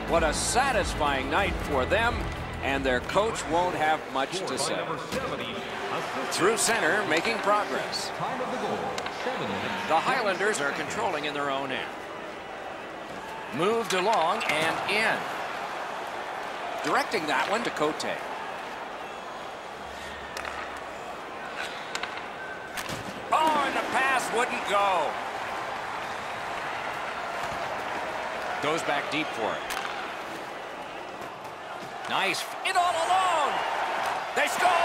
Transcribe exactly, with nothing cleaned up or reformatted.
What a satisfying night for them, and their coach won't have much to say. Through center, making progress. The Highlanders are controlling in their own end. Moved along and in. Directing that one to Cote. Oh, and the pass wouldn't go. Goes back deep for it. Nice. It all alone. They score.